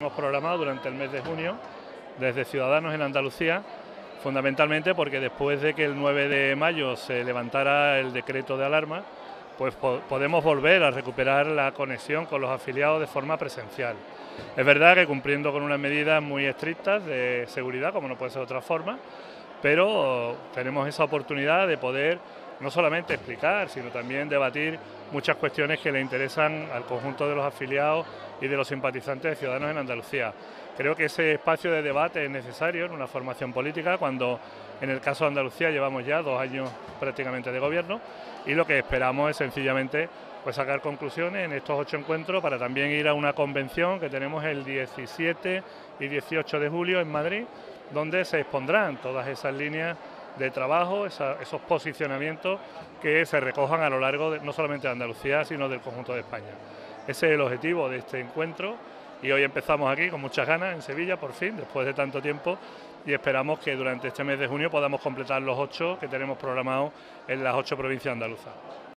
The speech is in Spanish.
Hemos programado durante el mes de junio desde Ciudadanos en Andalucía, fundamentalmente porque después de que el 9 de mayo se levantara el decreto de alarma, pues podemos volver a recuperar la conexión con los afiliados de forma presencial. Es verdad que cumpliendo con unas medidas muy estrictas de seguridad, como no puede ser de otra forma, pero tenemos esa oportunidad de poder no solamente explicar, sino también debatir muchas cuestiones que le interesan al conjunto de los afiliados y de los simpatizantes de Ciudadanos en Andalucía. Creo que ese espacio de debate es necesario en una formación política cuando en el caso de Andalucía llevamos ya 2 años prácticamente de gobierno y lo que esperamos es sencillamente pues sacar conclusiones en estos 8 encuentros para también ir a una convención que tenemos el 17 y 18 de julio en Madrid, donde se expondrán todas esas líneas de trabajo, esos posicionamientos que se recojan a lo largo no solamente de Andalucía, sino del conjunto de España. Ese es el objetivo de este encuentro y hoy empezamos aquí con muchas ganas en Sevilla, por fin, después de tanto tiempo, y esperamos que durante este mes de junio podamos completar los 8 que tenemos programados en las 8 provincias andaluzas.